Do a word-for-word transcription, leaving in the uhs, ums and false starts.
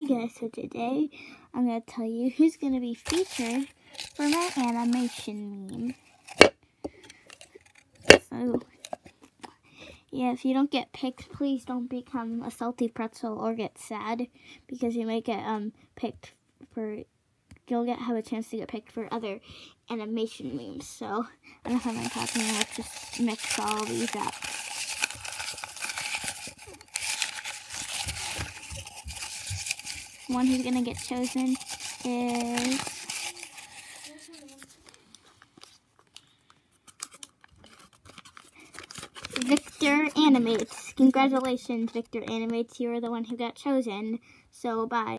Okay, so today I'm going to tell you who's going to be featured for my animation meme. So, yeah, if you don't get picked, please don't become a salty pretzel or get sad, because you might get um picked for, you'll get have a chance to get picked for other animation memes. So, I don't know if I'm talking, let's just mix all these up. One who's gonna get chosen is Victor Animates. Congratulations, Victor Animates. You are the one who got chosen. So, bye.